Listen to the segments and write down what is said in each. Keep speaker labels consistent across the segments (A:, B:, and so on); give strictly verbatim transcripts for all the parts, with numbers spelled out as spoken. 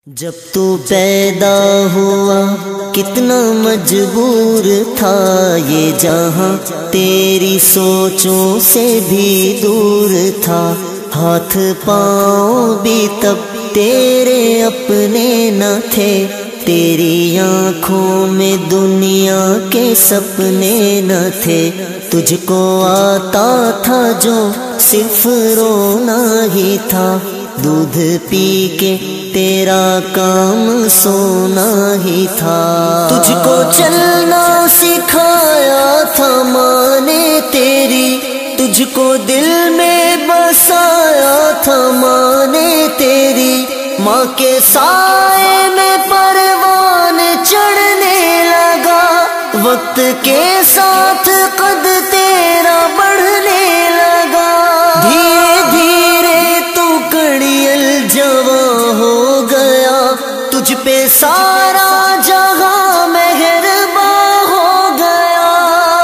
A: جب تو پیدا ہوا کتنا مجبور تھا یہ جہاں، تیری سوچوں سے بھی دور تھا، ہاتھ پاؤں بھی تب تیرے اپنے نہ تھے، تیری آنکھوں میں دنیا کے سپنے نہ تھے، تجھ کو آتا تھا جو صرف رونا ہی تھا، دودھ پی کے تیرا کام سونا ہی تھا، تجھ کو چلنا سکھایا تھا ماں نے تیری، تجھ کو دل میں بسایا تھا ماں نے تیری، ماں کے سائے میں پروان چڑھنے لگا، وقت کے ساتھ قد تیرا بڑھنے لگا، دھیرے دھیرے تو کڑیل جواں ہو گیا، تجھ پہ سارا جہاں مہرباں ہو گیا،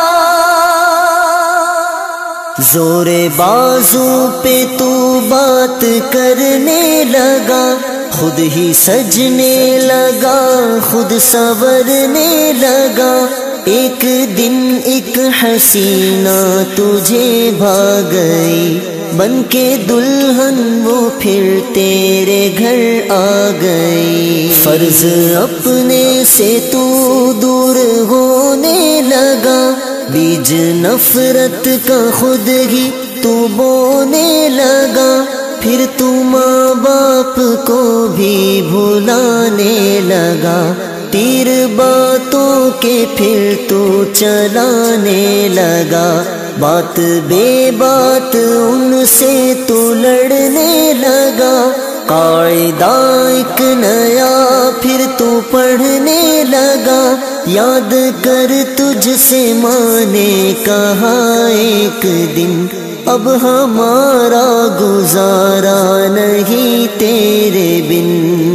A: زور بازو پہ تو بات کرنے لگا، خود ہی سجنے لگا، خود سنورنے لگا، ایک دن ایک حسینہ تجھے بھا گئی، بن کے دلہن وہ پھر تیرے گھر آ گئی، فرض اپنے سے تو دور ہونے لگا، بیج نفرت کا خود ہی تو بونے لگا، پھر تو ماں باپ کو بھی بھلانے لگا، تیر باتوں کے پھر تو چلانے لگا، بات بے بات ان سے تو لڑنے لگا، قاعدہ ایک نیا پھر تو پڑھنے لگا، یاد کر تجھ سے ماں نے کہا ایک دن، اب ہمارا گزارا نہیں تیرے بن،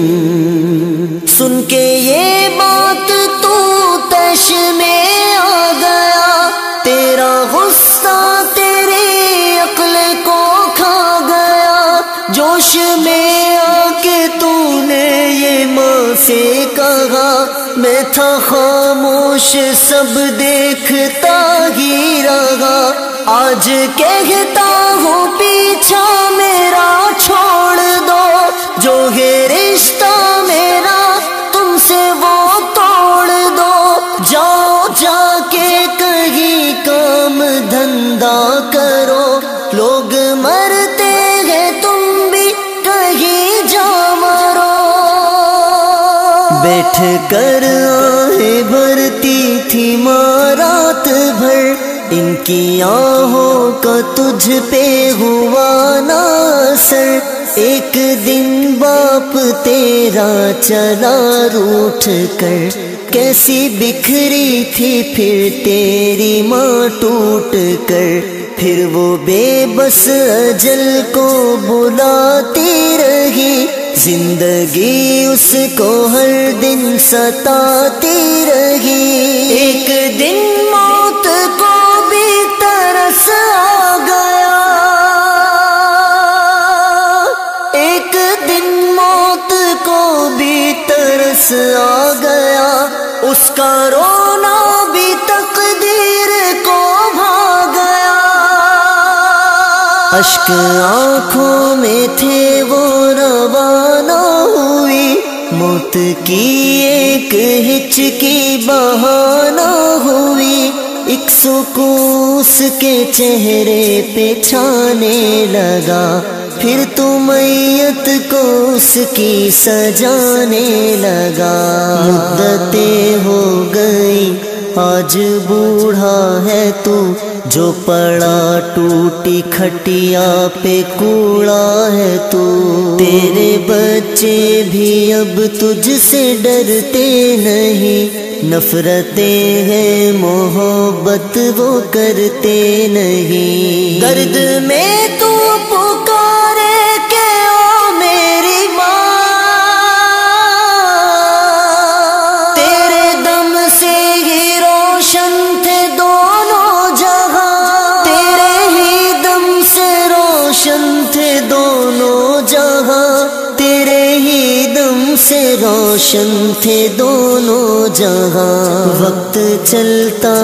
A: سن کے یہ بات تو تش میں آ گیا، تیرا غصہ تیری عقل کو کھا گیا، جوش میں آ کے تو نے یہ ماں سے کہا، میں تھا خاموش سب دیکھتا ہی رہا، آج کہتا ہوں پیچھا میرا چھوڑ دو، جو ہے رشتہ میرا تم سے وہ توڑ دو، جاؤ جا کے کہیں کام دھندا کرو، لوگ مرتے ہیں تم بھی کہیں جا مرو، بیٹھ کر آہیں بھرتی تھی ماں رات بھر، ان کی آہوں کا تجھ پہ ہوا نہ اثر، ایک دن باپ تیرا چلا روٹھ کر، کیسی بکھری تھی پھر تیری ماں ٹوٹ کر، پھر وہ بے بس اجل کو بلاتی رہی، زندگی اس کو ہر دن ستاتی رہی، ایک دن موت کو بھی ترس آ گیا، ایک دن موت کو بھی ترس آ گیا، اس کا رونا بھی تقدیر کو بھا گیا، اشک آنکھوں میں تھے وہ روانہ ہوئی، موت کی ایک ہچکی بہانہ ہوئی، ایک سکون اس کے چہرے پہ چھانے لگا، پھر تو میت کو اس کی سجانے لگا، مدتیں ہو گئی آج بوڑھا ہے تو، جو پڑا ٹوٹی کھٹیا پہ کوڑا ہے تو، تیرے بچے بھی اب تجھ سے ڈرتے نہیں، نفرتیں ہیں محبت وہ کرتے نہیں، درد میں تو پکارے کہ او میری ماں، تیرے دم سے ہی روشن تھے دونوں جہاں، تیرے ہی دم سے روشن تھے دونوں جہاں، تیرے ہی دم سے روشن تھے دونوں جہاں، وقت چلتا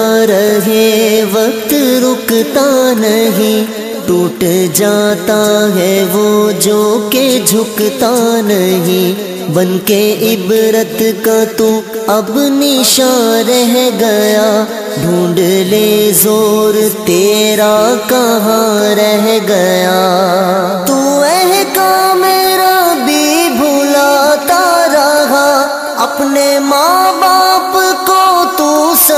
A: رہے وقت رکتا نہیں، ٹوٹ جاتا ہے وہ جو کہ جھکتا نہیں، بن کے عبرت کا تو اب نشان رہ گیا، ڈھونڈ لے زور تیرا کہاں رہ گیا، تو احکام میرا بھی بھلاتا رہا، اپنے ماں باپ کو تو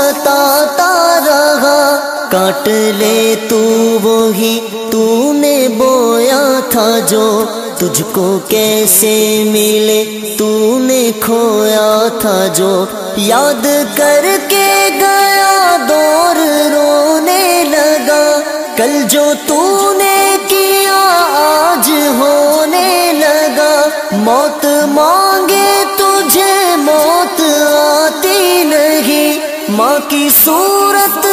A: ستاتا رہا، کاٹ لے تو وہی تو نے بویا تھا جو، تجھ کو کیسے ملے تو نے کھویا تھا جو، یاد کر کے گیا دور رونے لگا، کل جو تو نے کیا آج ہونے لگا، موت مانگے تجھے موت آتی نہیں، ماں کی صورت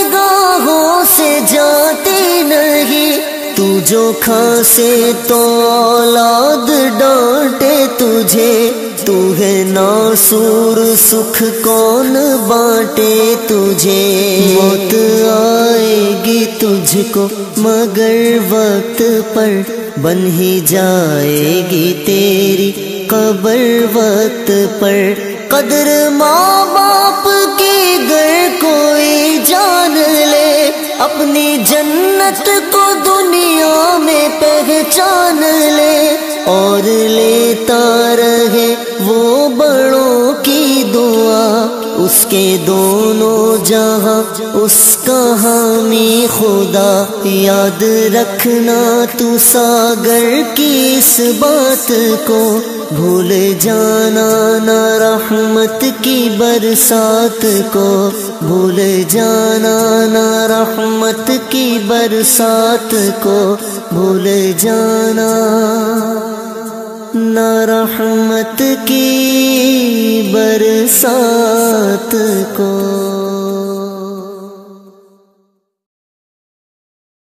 A: نگاہوں سے جاتی نہیں، تو جو کھانسے تو اولاد ڈانٹے تجھے، تو ہے ناصور سکھ کون بانٹے تجھے، موت آئے گی تجھ کو مگر وقت پر، بن ہی جائے گی تیری قبر وقت پر، قدر ماں باپ کی گر کوئی جان لے، اپنی جنت کو دنیا میں پہچان لے، اور لیتا رہے وہ بڑوں کی دعا، اس کے دونوں جہاں اس کا حامی خدا، یاد رکھنا تو ساگر کی اس بات کو، بھول جانا نہ رحمت کی برسات کو، بھول جانا نہ رحمت کی برسات کو، بھول جانا نہ رحمت کی برسات کو۔